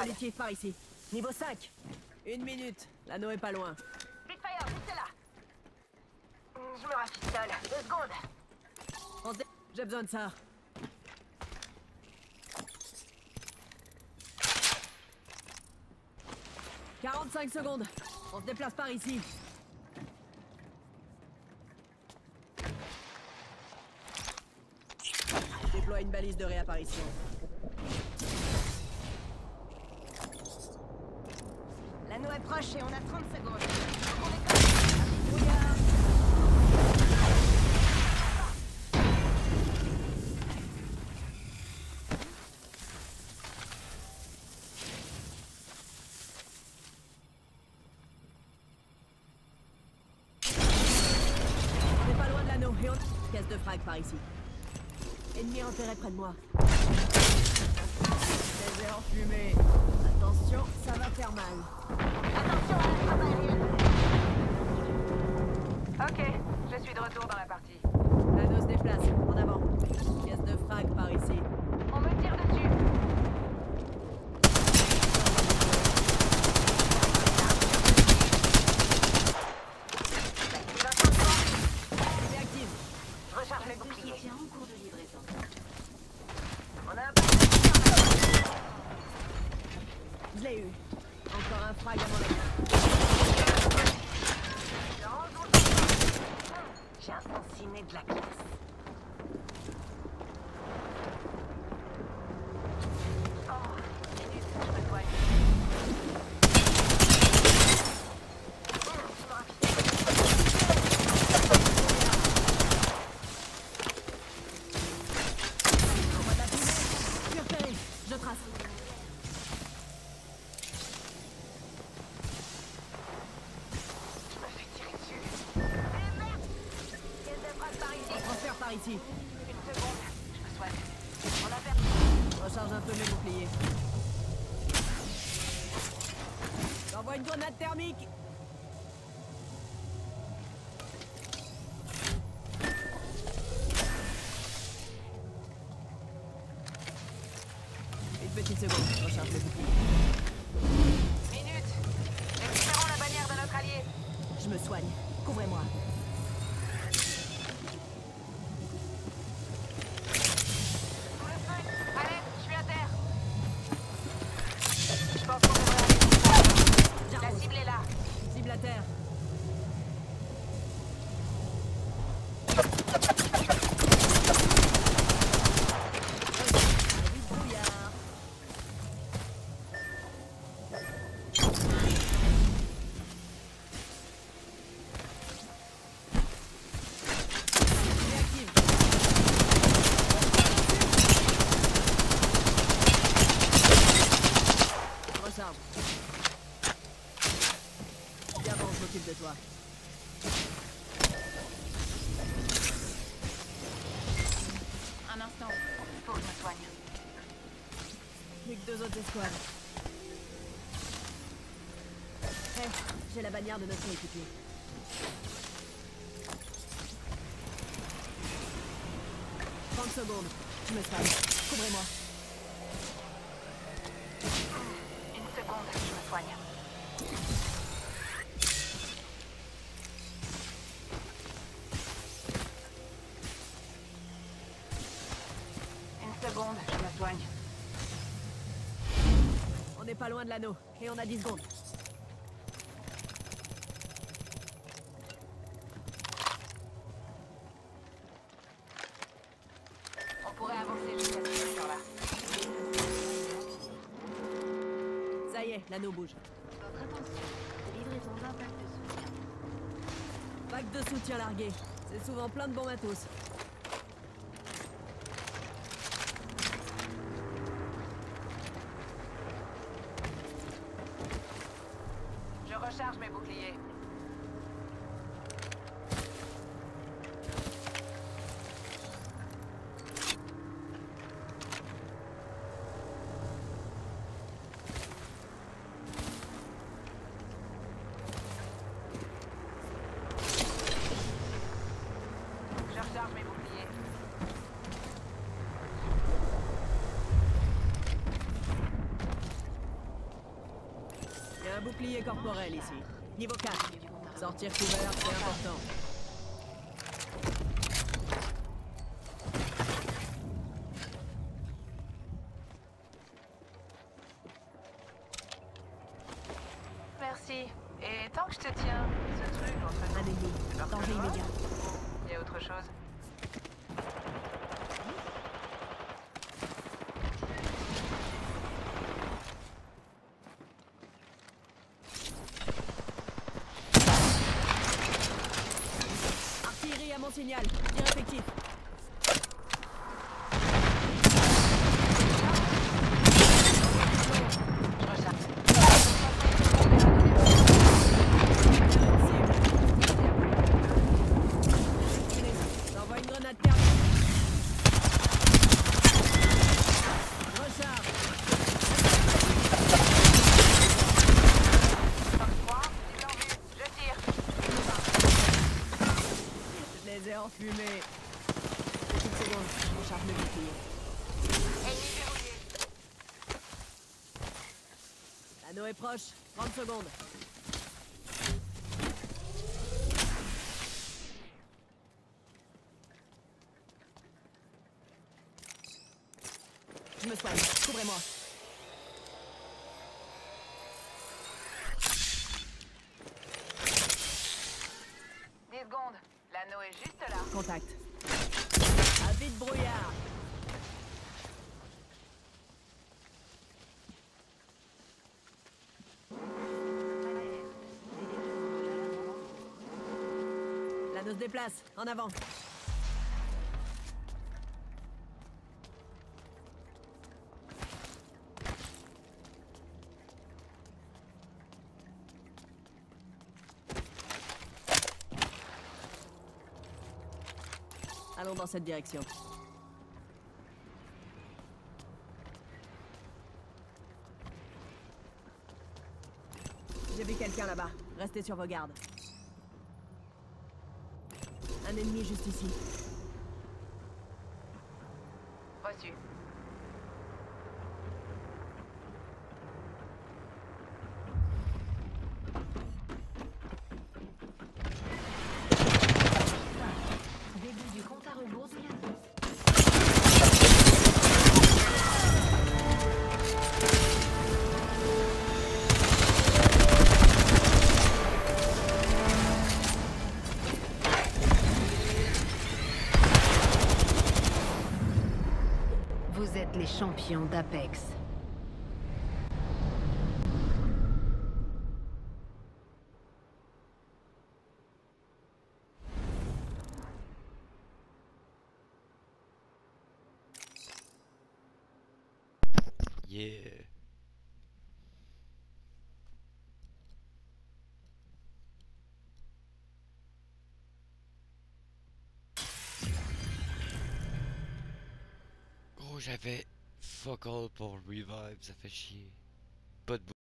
grenade. Collectif par ici. Niveau 5. 1 minute. L'anneau est pas loin. Spitfire, juste là. Je me rafistole. 2 secondes. J'ai besoin de ça. « 45 secondes. On se déplace par ici. Je déploie une balise de réapparition. L'anneau est proche et on a 30 secondes. Brouillard. On est pas loin de l'anneau et on... Caisse de frag par ici. Ennemi repéré près de moi. Les ai enfumés. Attention, ça va faire mal. Attention à la trappe aérienne. Ok, je suis de retour dans la partie. L'anneau se déplace. En avant. Caisse de frag par ici. On me tire dessus. C'est actif. Je recharge mes boucliers. En cours de livraison. On a un Je l'ai eu. Encore un frag avant la J'ai un sens inné de la classe. Oh, minute, je me soigne. Envoie de la fumée. Je suis repéré. Je trace. Je me fais tirer dessus. Eh merde! Caisse de frappe par ici. Transfert par ici. Une seconde, je me soigne. On a perdu. Recharge un peu mes boucliers. J'envoie une grenade thermique. Une petite seconde. Je recharge mes boucliers. Minute. Récupérons la bannière de notre allié. Je me soigne. Couvrez-moi. Sous le feu. Allez, je suis à terre. Je pense qu'on devrait... La J'arrose. cible est là. Cible à terre. Vite brouillard. Réactive. Recharge. Viens bon, je m'occupe de toi. Un instant. Faut que je me soigne. Plus que 2 autres escouades. Hé, j'ai la bannière de notre équipier. « 30 secondes. Je me soigne. Couvrez-moi. Une seconde, je me soigne. Une seconde, je me soigne. On n'est pas loin de l'anneau. Et on a 10 secondes. On pourrait avancer jusqu'à ce secteur-là. Ça y est, l'anneau bouge. Votre attention. Livraison d'un pack de soutien. Pack de soutien largué. C'est souvent plein de bons matos. Je recharge mes boucliers. Je recharge mes boucliers. bouclier corporel ici. Niveau 4. Sortir couvert, c'est important. Merci. Et tant que je te tiens, ce truc entre Un ennemi. c'est parce que Danger je vois. immédiat. Il y a autre chose. Artillerie à mon signal. Tir effectif. Je recharge. J'envoie une grenade thermique. Recharge. 3, ils ont vu. Je tire. Je les ai enfumés. Petite seconde. Je charge le bouclier. Ennemi verrouillé. L'anneau est proche. 30 secondes. Je me soigne. Couvrez-moi. Dix secondes. L'anneau est juste là. Contact. À vite brouillard. L'anneau se déplace. En avant. Allons dans cette direction. J'ai vu quelqu'un là-bas. Restez sur vos gardes. Un ennemi juste ici. Reçu. Début du compte à rebours de l'année. Vous êtes les champions d'Apex. Yeah. Gros, j'avais fuck all pour revive, ça fait chier. Pas de